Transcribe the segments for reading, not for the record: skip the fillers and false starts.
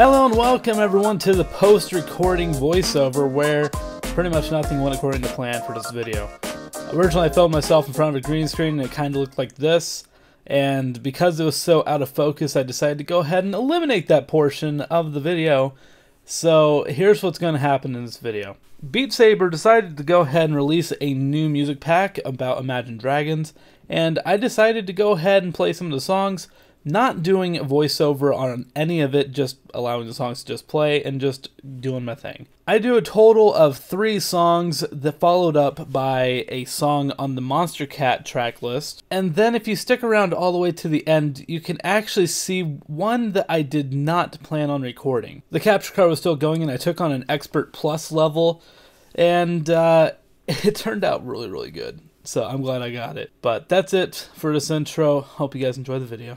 Hello and welcome everyone to the post-recording voiceover where pretty much nothing went according to plan for this video. Originally I filmed myself in front of a green screen and it kind of looked like this, and because it was so out of focus I decided to go ahead and eliminate that portion of the video. So here's what's going to happen in this video. Beat Saber decided to go ahead and release a new music pack about Imagine Dragons, and I decided to go ahead and play some of the songs, not doing a voiceover on any of it, just allowing the songs to just play and just doing my thing. I do a total of 3 songs that followed up by a song on the Monstercat track list. And then if you stick around all the way to the end, you can actually see one that I did not plan on recording. The capture card was still going and I took on an Expert Plus level, and it turned out really good. So I'm glad I got it. But that's it for this intro. Hope you guys enjoy the video.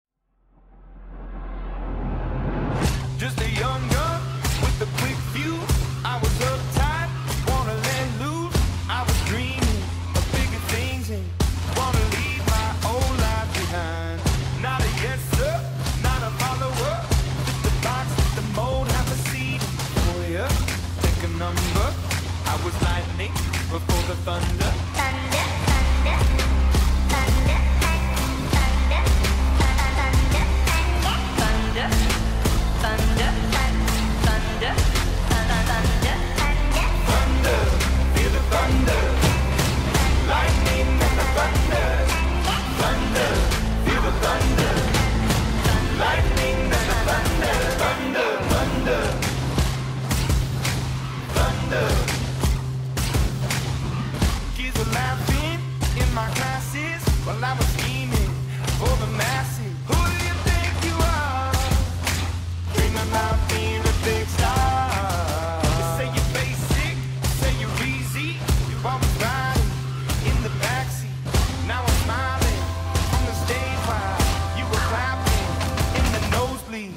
Just a young gun with a quick fuse. I was uptight, wanna let loose. I was dreaming of bigger things and wanna leave my old life behind. Not a yes sir, not a follower. Fit the box, fit the mold, have a seat for ya. Take a number. I was lightning before the thunder. Kids were laughing in my classes while I was scheming for the masses. Who do you think you are? Dream about being a big star. You say you're basic, say you're easy. You're always riding in the backseat. Now I'm smiling on the stage while you were clapping in the nosebleed.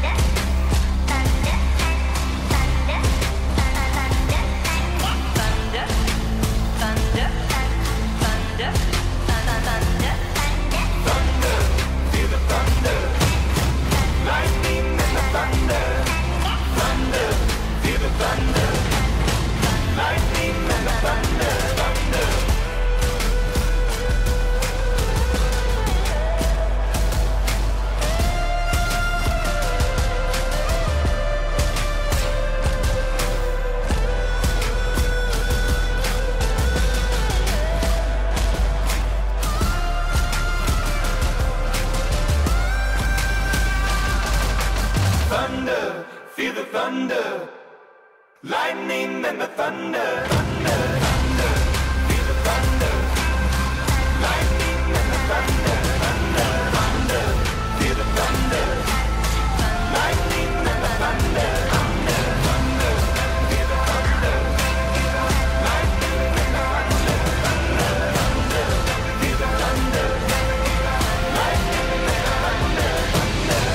Thunder, feel the thunder, lightning and the thunder, thunder, thunder, feel the thunder, lightning and the thunder, thunder, thunder, feel the thunder, lightning and the thunder, thunder, thunder, feel the thunder, lightning and the thunder, thunder, thunder, feel the thunder, lightning and the thunder, thunder.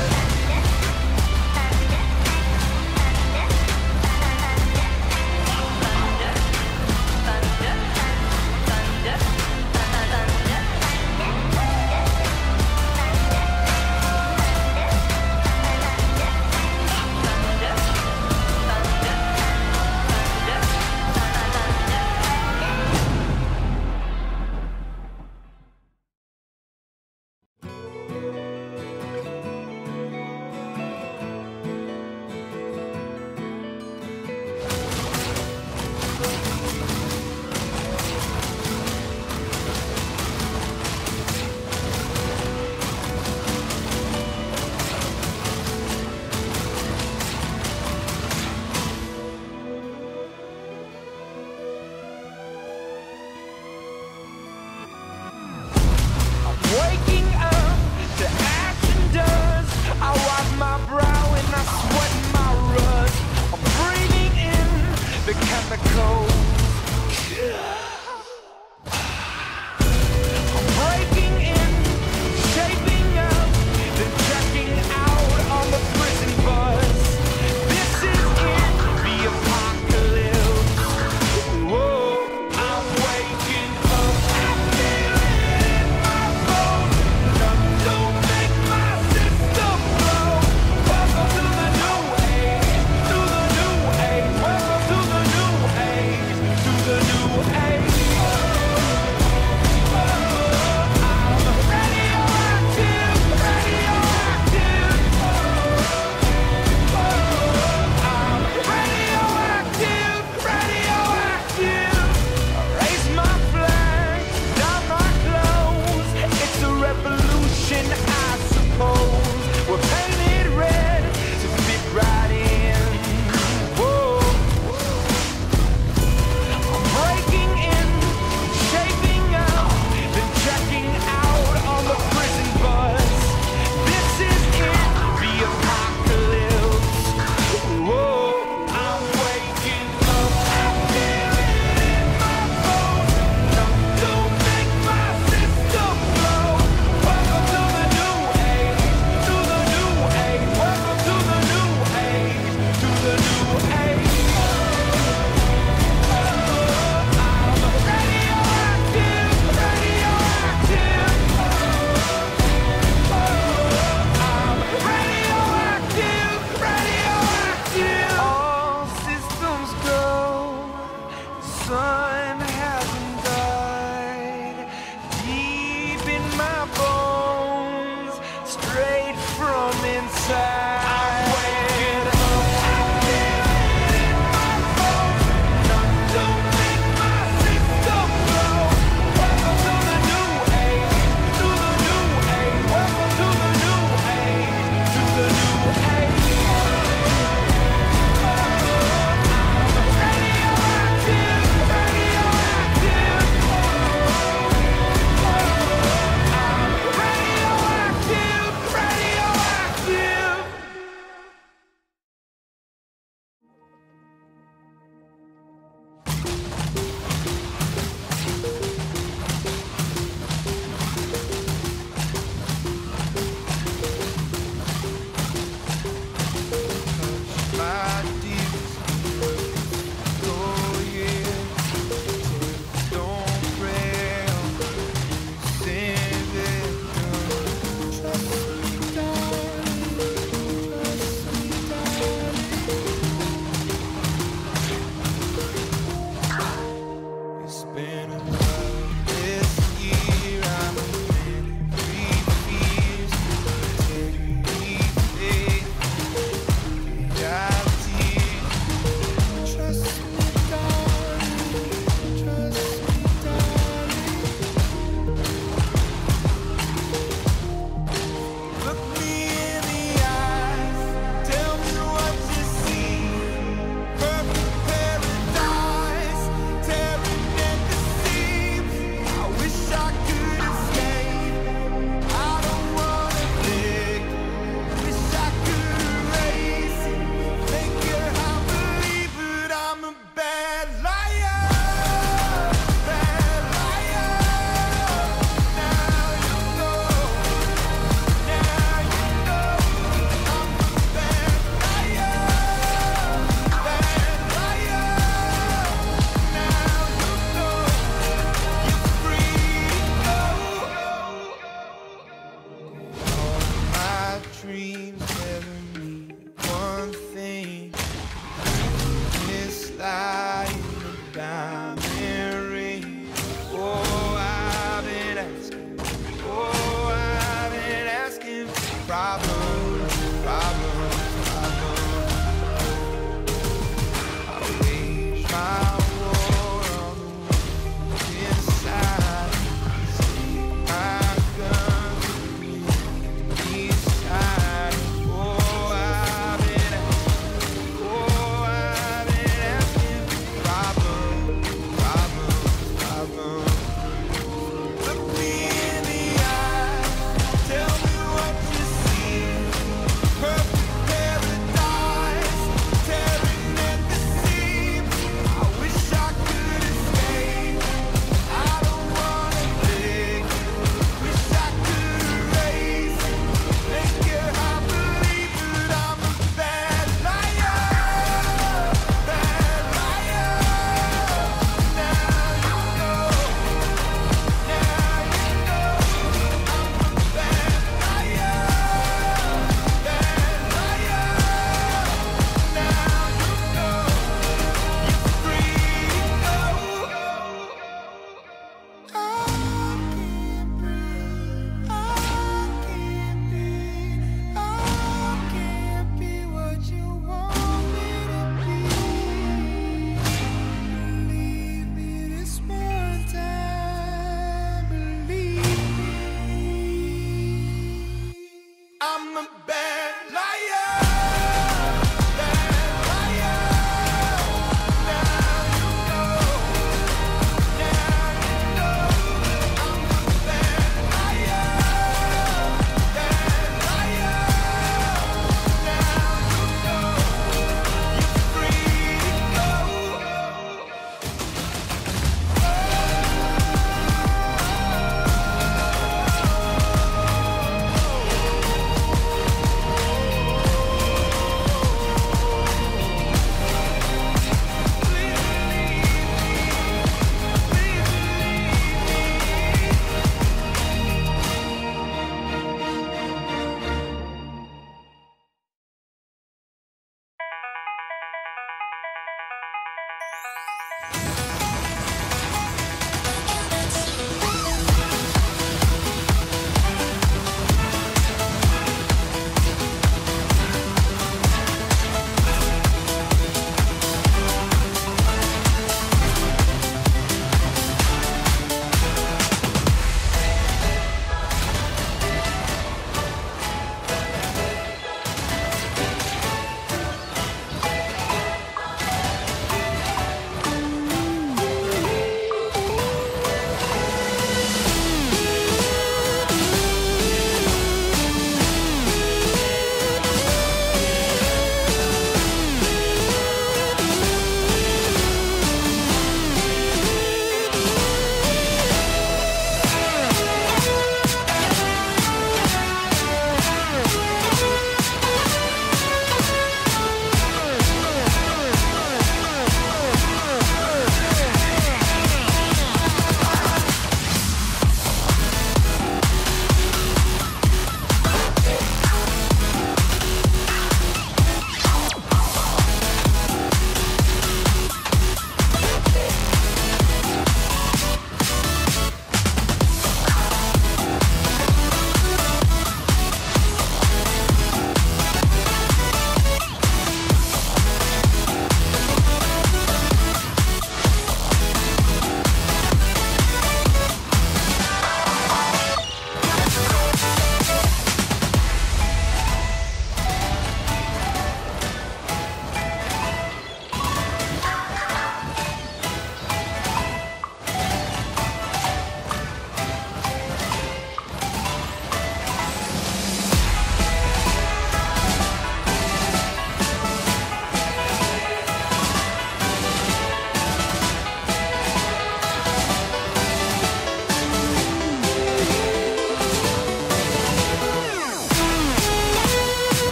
Waking up to action dust. I wipe my brow and I sweat my rust. I'm breathing in the chemicals. I'm breaking in, shaping up, then checking out on the prison bus. This is it, the apocalypse. Whoa, I'm waking up. I feel it in my bones. Don't make my system blow. Welcome to the new problems, problems, problems. I wage my war on the inside. Take my guns with me beside. Oh, I've been asking problems, problems, problems. Look me in the eye, tell me what you see.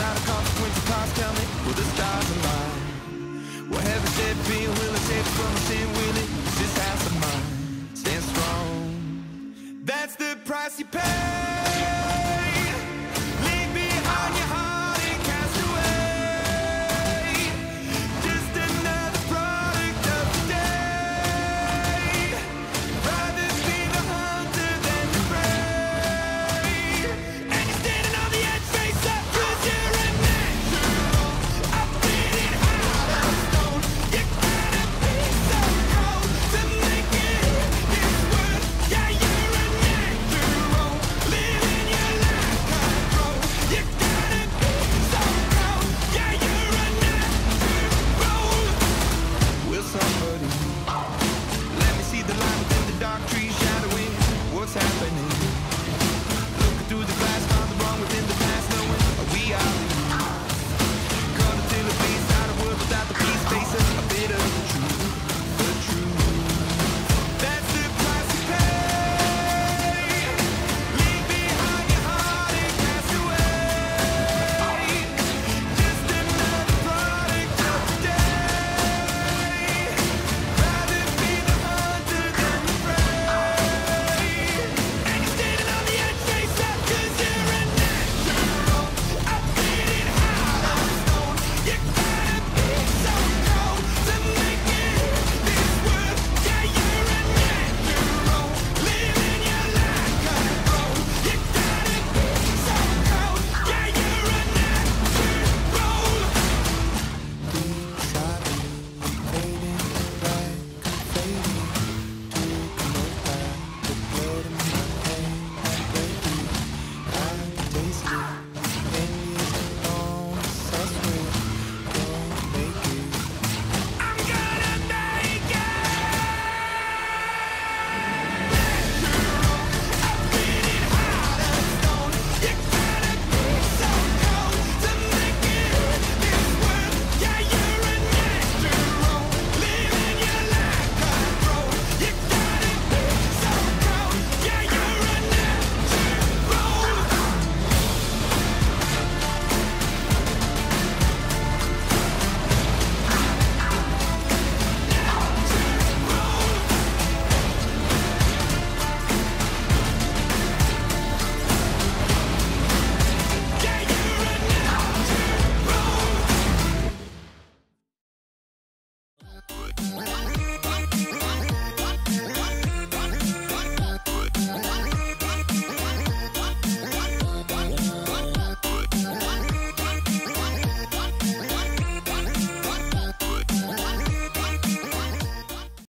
side of consequences past, tell me, will the stars align? What heaven said be, will it save from sin, will it? This house of mine stand strong. That's the price you pay.